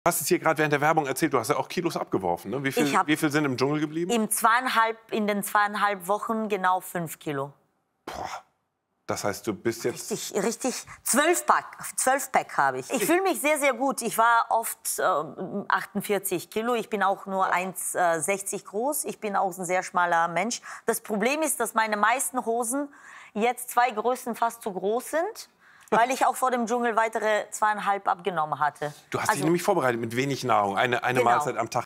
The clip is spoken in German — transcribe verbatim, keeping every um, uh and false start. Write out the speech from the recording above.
Du hast es hier gerade während der Werbung erzählt, du hast ja auch Kilos abgeworfen. Ne? Wie, viel, wie viel sind im Dschungel geblieben? Im zweieinhalb, in den zweieinhalb Wochen genau fünf Kilo. Boah. Das heißt, du bist jetzt... Richtig, richtig. Zwölf Pack, zwölf Pack habe ich. Ich fühle mich sehr, sehr gut. Ich war oft äh, achtundvierzig Kilo. Ich bin auch nur eins Komma sechzig groß. Ich bin auch ein sehr schmaler Mensch. Das Problem ist, dass meine meisten Hosen jetzt zwei Größen fast zu groß sind, weil ich auch vor dem Dschungel weitere zweieinhalb abgenommen hatte. Du hast also, dich nämlich vorbereitet mit wenig Nahrung, eine, eine genau. Mahlzeit am Tag.